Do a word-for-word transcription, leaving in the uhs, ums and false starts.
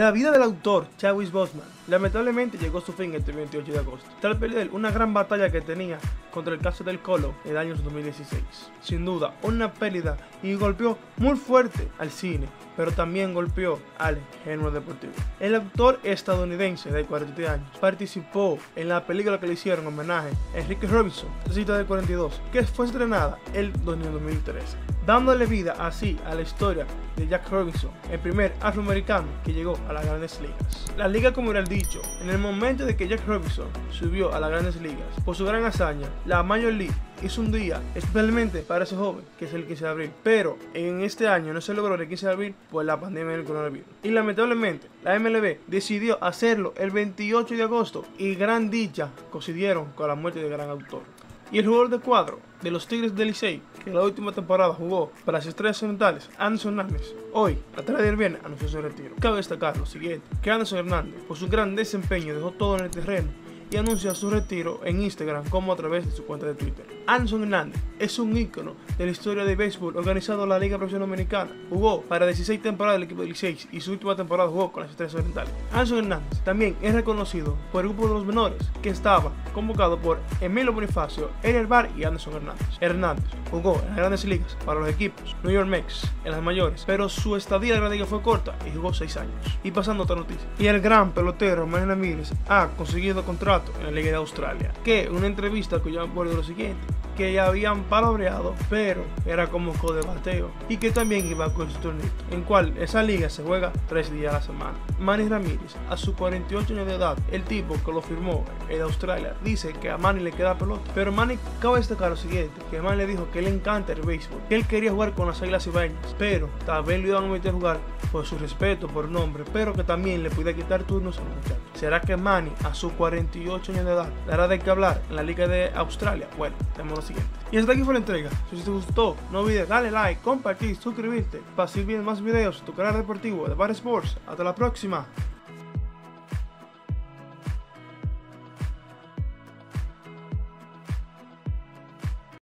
La vida del autor Chadwick Boseman lamentablemente llegó a su fin este veintiocho de agosto, tras perder una gran batalla que tenía contra el cáncer del colon en el año dos mil dieciséis. Sin duda, una pérdida y golpeó muy fuerte al cine, pero también golpeó al género deportivo. El actor estadounidense de cuarenta y tres años participó en la película que le hicieron homenaje a Enrique Robinson, Cita del cuarenta y dos, que fue estrenada el dos mil trece, dándole vida así a la historia de Jack Robinson, el primer afroamericano que llegó a las grandes ligas. La liga, como era el dicho, en el momento de que Jack Robinson subió a las grandes ligas por su gran hazaña, la Major League hizo un día especialmente para ese joven, que es el quince de abril, pero en este año no se logró el quince de abril por la pandemia del coronavirus, y lamentablemente la M L B decidió hacerlo el veintiocho de agosto, y gran dicha coincidieron con la muerte del gran autor. Y el jugador de cuadro de los Tigres del Licey, que la última temporada jugó para las Estrellas Orientales, Anderson Hernández, hoy, a la tarde del viernes, anunció su retiro. Cabe destacar lo siguiente, que Anderson Hernández, por su gran desempeño, dejó todo en el terreno y anuncia su retiro en Instagram como a través de su cuenta de Twitter. Anderson Hernández es un ícono de la historia de béisbol organizado en la Liga Profesional Dominicana. Jugó para dieciséis temporadas del equipo de Licey y su última temporada jugó con las Estrellas Orientales. Anderson Hernández también es reconocido por el grupo de los menores, que estaba convocado por Emilio Bonifacio, Ariel Bar y Anderson Hernández. Hernández jugó en las grandes ligas para los equipos New York Mets en las mayores, pero su estadía en la liga fue corta y jugó seis años. Y pasando a otra noticia, y el gran pelotero Manny Ramírez ha conseguido contrato en la Liga de Australia, que en una entrevista que yo me acuerdo lo siguiente, que ya habían palabreado, pero era como de bateo, y que también iba con su torneo, en cual esa liga se juega tres días a la semana. Manny Ramírez, a sus cuarenta y ocho años de edad, el tipo que lo firmó en Australia, dice que a Manny le queda pelota, pero Manny cabe destacar lo siguiente, que Manny le dijo que le encanta el béisbol, que él quería jugar con las Águilas Ibaeñas, pero tal vez lo iban a meter a jugar por su respeto, por nombre, pero que también le podía quitar turnos al muchacho. ¿Será que Manny, a sus cuarenta y ocho años de edad, dará de qué hablar en la Liga de Australia? Bueno, tenemos lo siguiente. Y hasta aquí fue la entrega. Si te gustó, no olvides darle like, compartir, suscribirte para seguir viendo más videos de tu canal deportivo de Bar Sports. Hasta la próxima.